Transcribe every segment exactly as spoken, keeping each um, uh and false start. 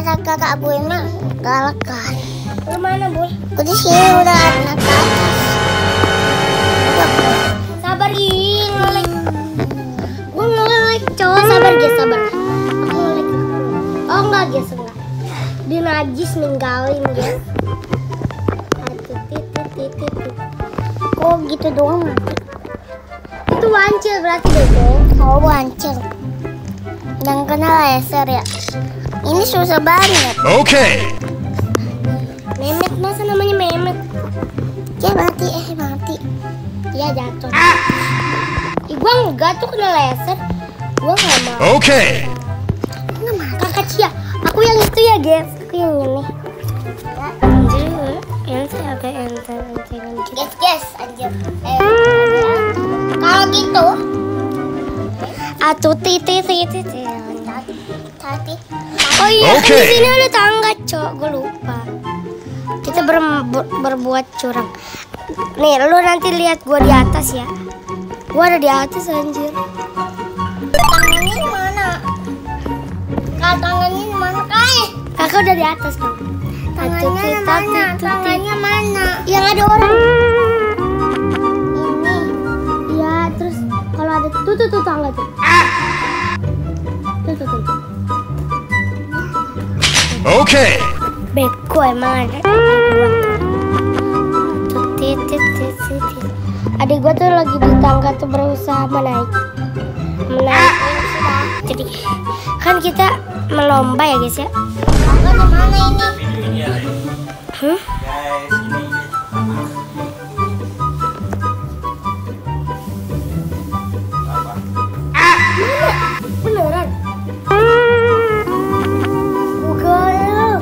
kata kakak Boy mah galak kan. Lu mana, Boy? Aku di sini udah anak ke atas. Sabar ih, ngelek. Gua ngelek, cowok sabar guys, sabar. Aku ngelek. Oh enggak guys, enggak. Dia najis ninggalin guys. Aduh, titit titit. Kok gitu doang mati? Itu wancil berarti bego. Oh wancil. Yang kena laser ya. Ini susah banget. Oke. Okay. Memet, masa namanya Memet? Ya mati, eh mati. Iya jatuh. Ah. Ih, gua enggak tuh kena laser. Gua enggak mau. Oke. Okay. Kakak Cia, aku yang itu ya guys. Aku yang ini. Anjir, ente agak ente ente ente. Guys, guys, anjir. Eh, kalau gitu, atuh titi titi titi. tadi. Oh iya, Okay. di sini ada tangga, Cok. Gue lupa. Kita ber, ber- berbuat curang. Nih, lu nanti lihat gue di atas ya. Gue ada di atas anjir. Tangannya mana? Kak, tangannya mana, Kak? Kakak udah di atas dong. Tangannya mana? Tangannya mana? Yang ada orang. Ini. Iya, terus kalau ada tuh tuh tuh tangga tuh. Tuh tuh tuh. Oke. Okay. Beko emang ada. Tuh titit titit. Adik gua tuh lagi di tangga tuh berusaha menaik. Menaik. Jadi kan kita melomba ya guys ya. Kakak di mana ini? Hmm? Beneran? Bukan.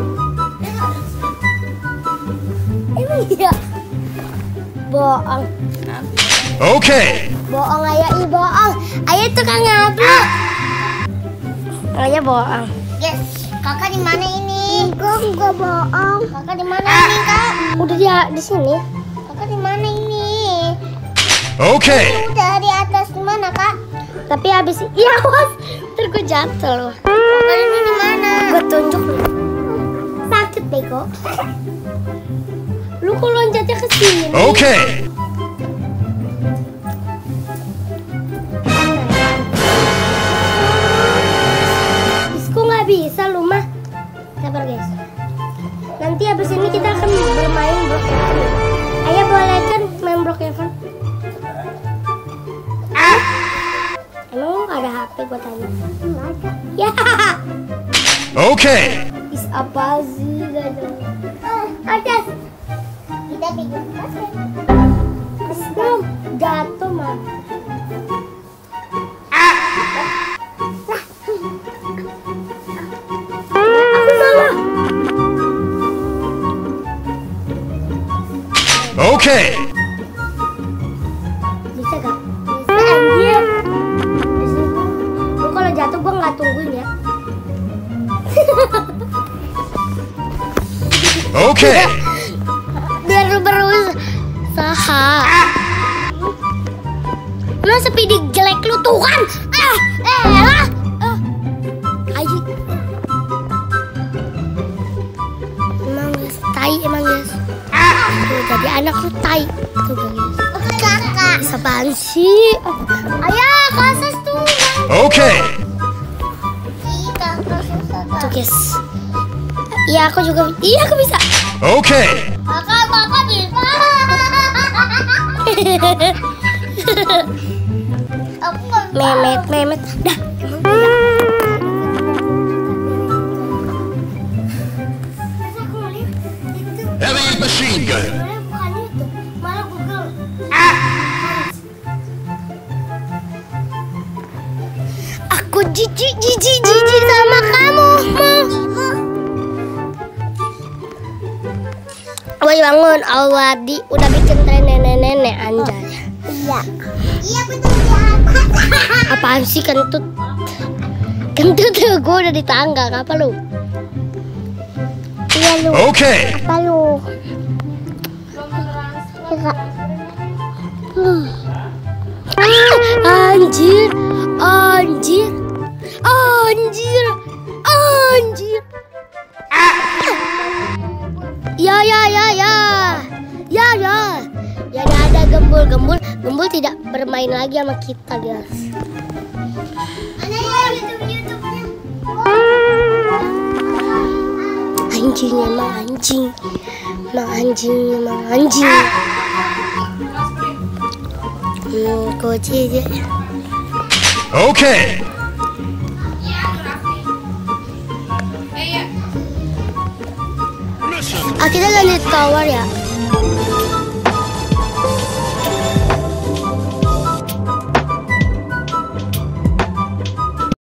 Emang iya? Bohong. Oke. Okay. Bohong ayah, ih bohong. Ayah tukang ngablok. Ayah bohong. Guys, kakak di mana ini? Enggak, enggak bohong. Kakak di mana ini, Kak? Udah dia di sini. Kakak di mana ini? Oke. Okay. Udah di atas di mana, Kak? Tapi habis iya awas, ntar gue jatuh loh. Kakak ini di mana? Gue tunjuk nih. Sakit bego. Lu kok loncatnya ke sini? Oke. Okay. Kok nggak bisa lu mah? Sabar guys. Nanti habis ini kita akan bermain Block Heaven. Ayah boleh kan main Block Heaven? Ah? Emang lu nggak ada H P gue tanya? Enggak ada. Ya. Oke. Okay. Is apa sih gak ada? Ada. Kita bikin basket. Belum jatuh mah. Aku salah. Oke. Okay. Bisa gak? Bisa anjir. Lu kalau jatuh gua nggak tungguin ya. Oke. Okay. Biar lu berusaha. Lu speedy jelek lu tuh kan. Ah, eh lah. Ah. Ayo. Emang guys, tai emang guys. Tuh, jadi anak lu tai. Tuh guys. Kakak. Apaan sih? Ayah, kasus tuh. Oke. Okay. Ih, kakak susah, Kak. Tuh guys. Iya aku juga. Iya aku bisa. Oke. Okay. Kakak, kakak bisa. Aku nggak bisa. Memet, memet. Dah. Heavy machine gun. Bukan itu, malah Google. Aku jijik, jijik, jijik sama kamu. Woi bangun, Alwadi udah bikin tren nenek-nenek anjay. Iya. Iya betul ya. Apaan sih kentut? Kentut tuh gue udah di tangga, apa lu? Iya lu. Oke. Okay. Apa lu? Ya, Kak. Hmm. Ah, anjir, anjir, anjir, anjir. ya ya ya. Ya ya. Ya ada gembul gembul gembul tidak bermain lagi sama kita guys. Ada ya YouTube YouTube-nya. Anjing emang anjing. Emang anjing emang anjing. Hmm, koci aja. Okay. Ah, kita lanjut tower ya.